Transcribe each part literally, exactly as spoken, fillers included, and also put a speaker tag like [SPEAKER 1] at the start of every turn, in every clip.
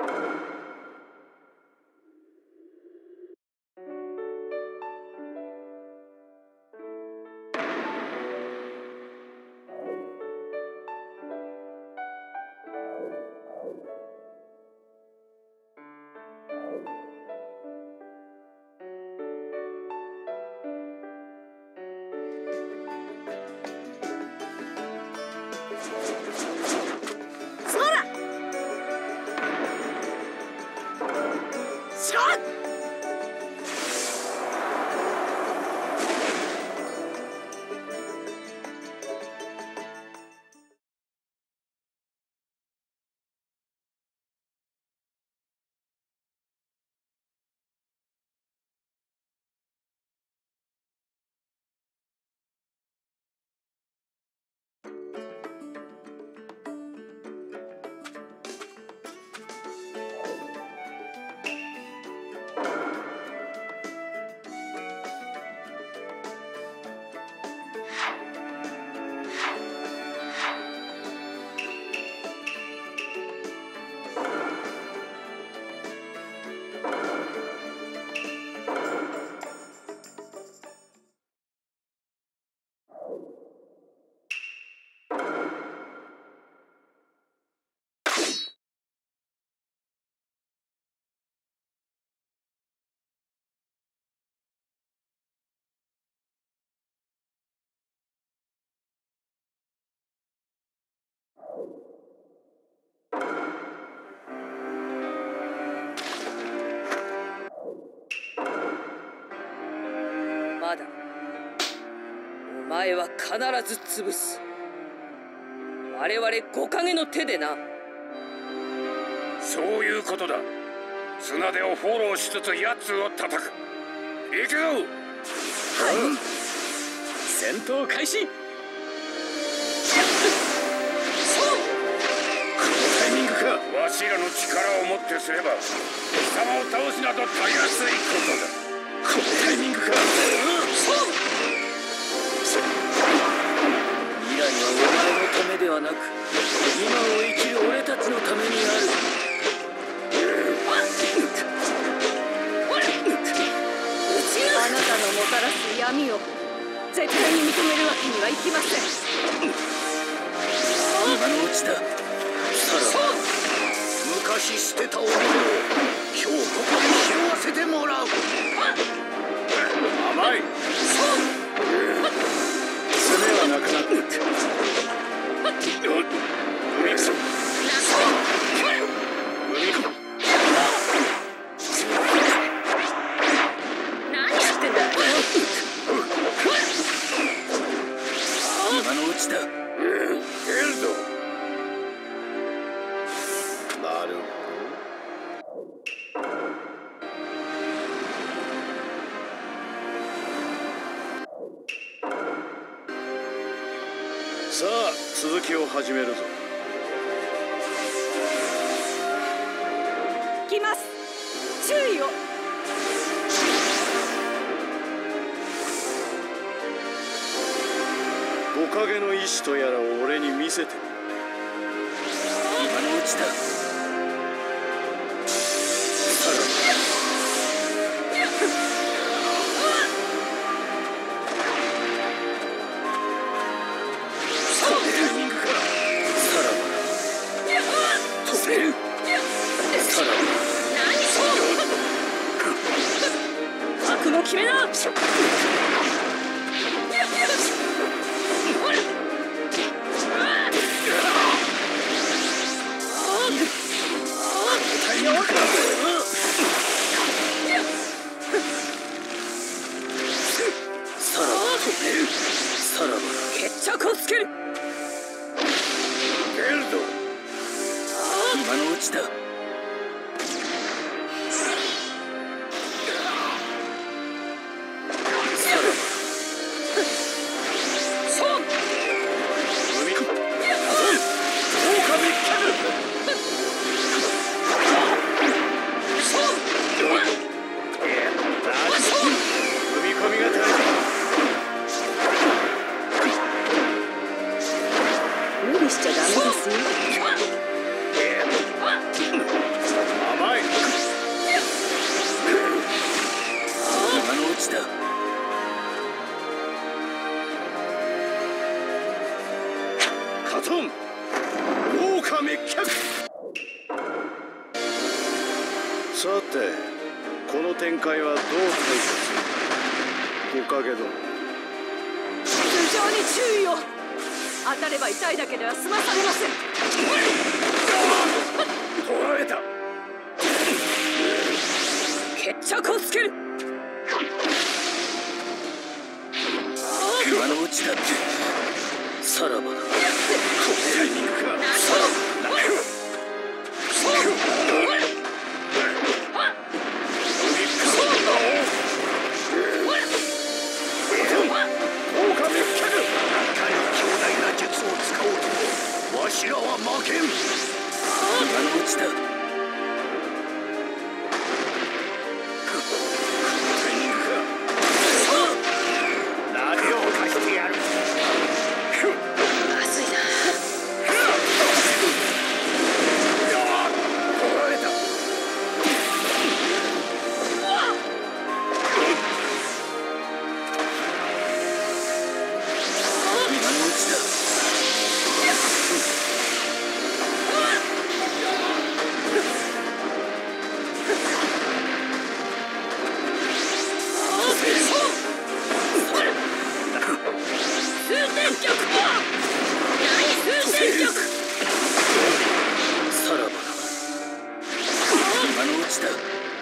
[SPEAKER 1] まだお前は必ず潰す。我々五影の手でな。
[SPEAKER 2] そういうことだ。綱手をフォローしつつ奴を叩く。行くぞ。はい、
[SPEAKER 3] 戦闘開始。
[SPEAKER 2] わしらの力をもってすれば貴様を倒すなどたやすいことだ。
[SPEAKER 3] このタイミングか。未来はお前のためではなく今を生きる俺たちのためにある。
[SPEAKER 1] あなたのもたらす闇を絶対に認めるわけにはいきません。
[SPEAKER 3] 今のうちだ。さら昔捨てた俺を今日ここで拾わせてもらう。
[SPEAKER 2] 甘い。
[SPEAKER 3] 爪はなくなった。
[SPEAKER 2] 海くそ。
[SPEAKER 1] 何やってんだ。
[SPEAKER 3] 今のうちだ。
[SPEAKER 2] 出るぞ。
[SPEAKER 3] なるほど。さあ続きを始めるぞ。
[SPEAKER 1] 来ます。注意を。
[SPEAKER 3] 五影の意志とやらを俺に見せてみ。今のうちだ。
[SPEAKER 1] 覚悟決めな。決着をつける。
[SPEAKER 2] 出るぞ。
[SPEAKER 3] 今のうちだ。
[SPEAKER 4] てこの展開はどう対処する？木陰殿。
[SPEAKER 1] 頭上に注意を。当たれば痛いだけでは済まされません。
[SPEAKER 2] 取られた。
[SPEAKER 1] 決着をつける。
[SPEAKER 3] 今のうちだってさらばだ。
[SPEAKER 2] タイミングか。
[SPEAKER 3] わしらは負けん。今のうちだ。
[SPEAKER 2] タイミングか。投げを貸してやる。
[SPEAKER 1] まずいな。
[SPEAKER 2] 取られた。
[SPEAKER 3] 今のうちだ。さらばだ。今のうちだ。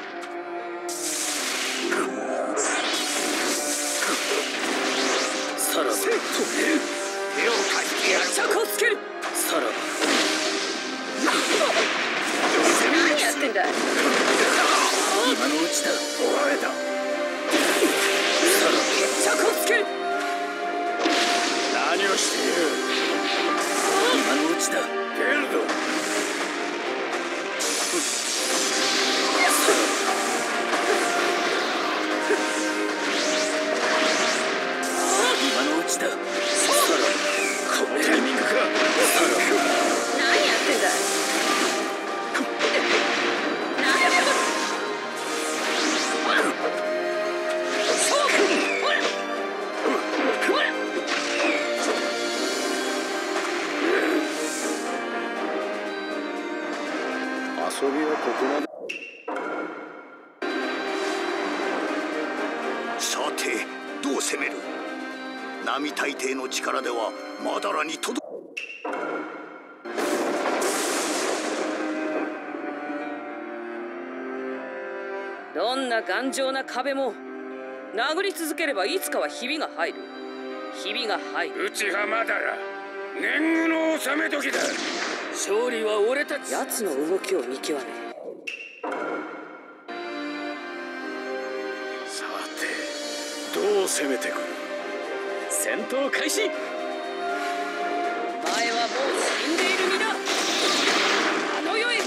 [SPEAKER 3] さらばだ。
[SPEAKER 2] 手を貸してやる。
[SPEAKER 1] 決着をつける。
[SPEAKER 3] さらばだ。
[SPEAKER 1] 何やってんだ。
[SPEAKER 3] 今のうちだ。
[SPEAKER 2] 取られた。
[SPEAKER 3] さらばだ。
[SPEAKER 1] 決着をつける。
[SPEAKER 2] 何をしている？
[SPEAKER 3] 今のうちだ。
[SPEAKER 2] ゲルド。
[SPEAKER 3] 今のうちだ。さらばだ。
[SPEAKER 2] このタイミングか。
[SPEAKER 3] さらばだ。
[SPEAKER 1] 何やってんだ。
[SPEAKER 4] 遊びはここまで。
[SPEAKER 3] さてどう攻める？並大抵の力ではまだらに届く。
[SPEAKER 1] どんな頑丈な壁も殴り続ければいつかはひびが入る。ひびが入る。
[SPEAKER 2] 内浜だら。年貢の納め時だ。
[SPEAKER 1] 勝利は俺たち。奴の動きを見極め。
[SPEAKER 4] さてどう攻めてくる？
[SPEAKER 1] 戦闘開始。前はもう死んでいる身だ。あの世へ帰れ。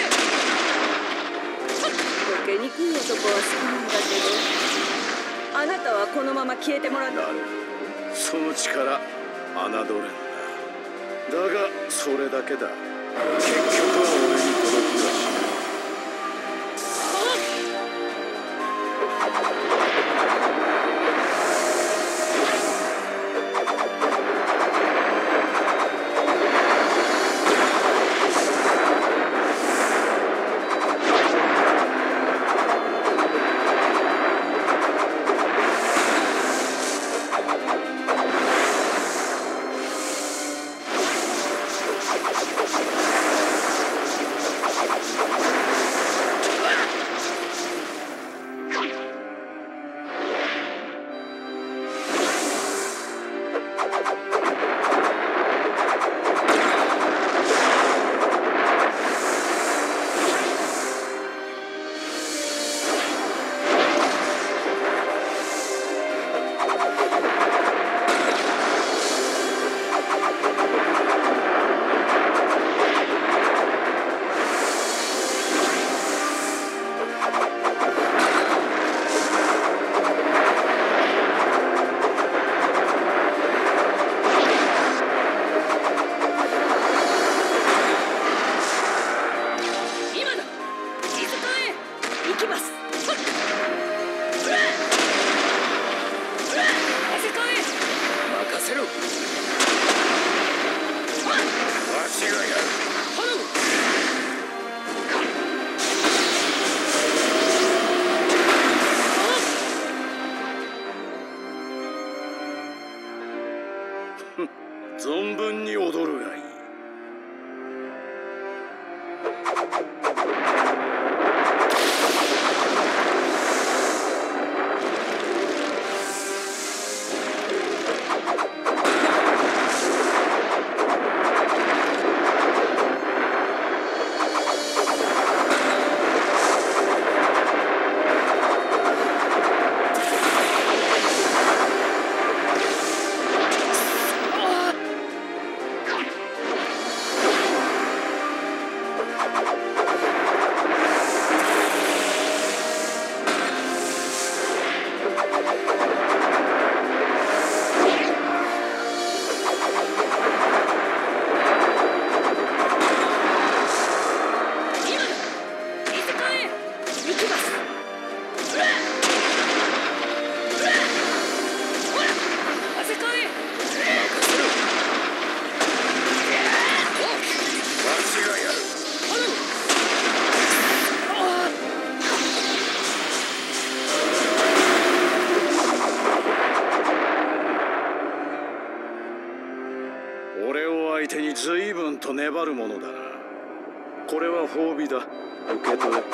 [SPEAKER 1] 溶けにくい男は好きなんだけど、あなたはこのまま消えてもらって。
[SPEAKER 4] なるほど、その力侮れんな。だがそれだけだ。結局は俺に届くらしい。
[SPEAKER 2] しがやる。
[SPEAKER 4] 存分に踊るがいい。俺を相手に随分と粘るものだな。これは褒美だ。受け取れ。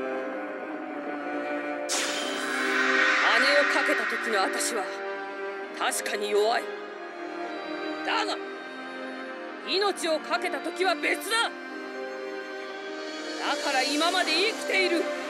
[SPEAKER 1] かけた時の私は確かに弱い。だが命を懸けた時は別だ。だから今まで生きている。